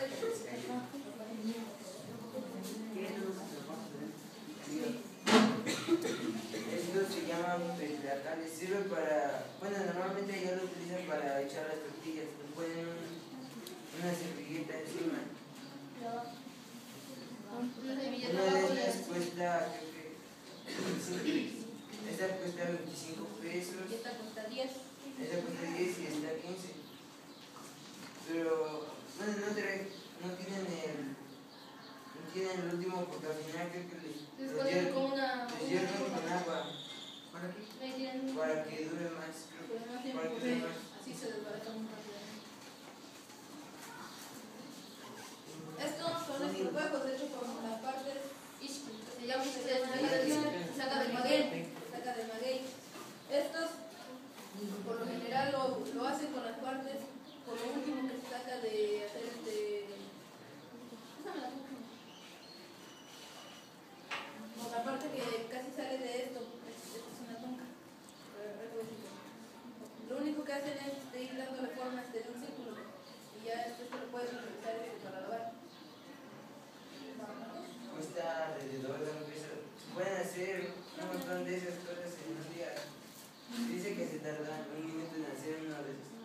Estos se llaman petlacales, sirve para, bueno, normalmente ellos lo utilizan para echar las tortillas, le ponen una servilleta encima. Una de ellas cuesta, creo que, esta cuesta 25 pesos. Esta cuesta 10. Esta cuesta 10 y esta 15. Pero, bueno, no tienen el último porque al final creo que les hierven con agua. ¿Para qué? Para que dure más. Para que dure más. Así se desbarata muy rápidamente. Estos son estos huevos hechos con la parte ishki, que se llama saca del maguey. Estos, por lo general, lo hacen con las partes, por lo último que se saca de hacer con la parte que casi sale de esto, es una tonca. Lo único que hacen es ir dándole forma de un círculo y ya esto lo puedes utilizar para lavar. Cuesta alrededor de un peso. Se pueden hacer un montón de esas cosas en un día. Dice que se tarda un minuto en hacer una de esas.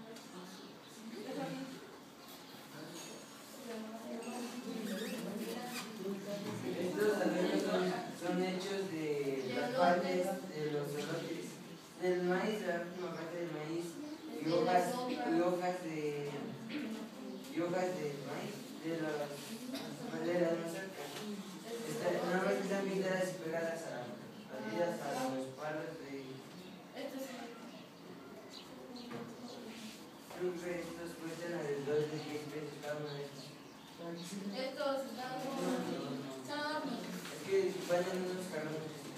Estos adornos son hechos de las partes de los elotes, del maíz, la última parte del maíz, y hojas de maíz, de las maderas más cerca. Normalmente están pintadas y pegadas a los palos de. Creo que estos cuestan alrededor de 10 pesos cada uno de estos. Estos están Es que van en unos carros.